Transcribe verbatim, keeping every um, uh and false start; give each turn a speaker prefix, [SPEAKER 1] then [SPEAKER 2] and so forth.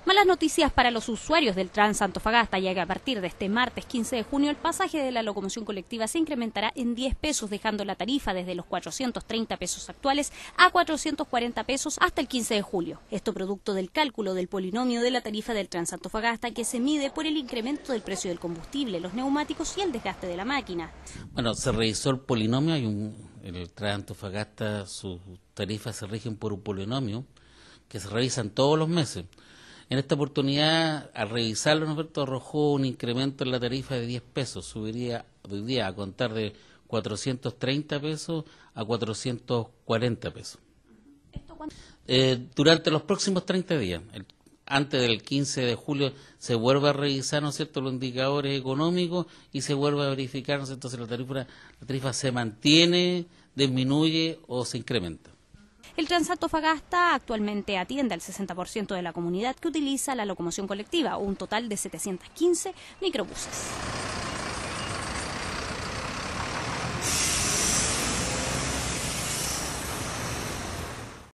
[SPEAKER 1] Malas noticias para los usuarios del Trans Antofagasta, ya que a partir de este martes quince de junio el pasaje de la locomoción colectiva se incrementará en diez pesos, dejando la tarifa desde los cuatrocientos treinta pesos actuales a cuatrocientos cuarenta pesos hasta el quince de julio. Esto producto del cálculo del polinomio de la tarifa del Trans Antofagasta, que se mide por el incremento del precio del combustible, los neumáticos y el desgaste de la máquina.
[SPEAKER 2] Bueno, se revisó el polinomio, hay un, el Trans Antofagasta, sus tarifas se rigen por un polinomio que se revisan todos los meses. En esta oportunidad, al revisarlo, Norberto arrojó un incremento en la tarifa de diez pesos, subiría hoy día a contar de cuatrocientos treinta pesos a cuatrocientos cuarenta pesos. Eh, durante los próximos treinta días, el, antes del quince de julio, se vuelve a revisar, ¿no es cierto?, los indicadores económicos y se vuelve a verificar, ¿no es cierto?, si la tarifa, la tarifa se mantiene, disminuye o se incrementa.
[SPEAKER 1] El Trans Antofagasta actualmente atiende al sesenta por ciento de la comunidad que utiliza la locomoción colectiva, un total de setecientos quince microbuses.